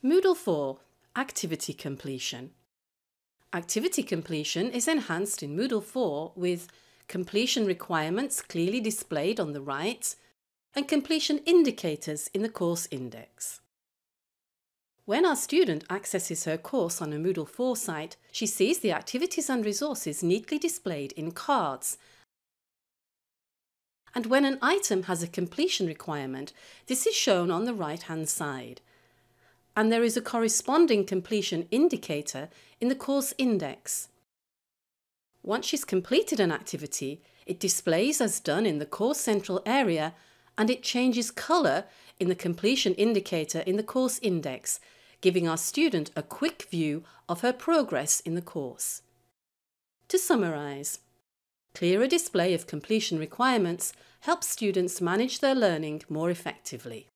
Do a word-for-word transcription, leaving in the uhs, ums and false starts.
Moodle four Activity Completion. Activity completion is enhanced in Moodle four with completion requirements clearly displayed on the right and completion indicators in the course index. When our student accesses her course on a Moodle four site, she sees the activities and resources neatly displayed in cards. And when an item has a completion requirement, this is shown on the right-hand side. And there is a corresponding completion indicator in the course index. Once she's completed an activity, it displays as done in the course central area and it changes colour in the completion indicator in the course index, giving our student a quick view of her progress in the course. To summarise, clearer display of completion requirements helps students manage their learning more effectively.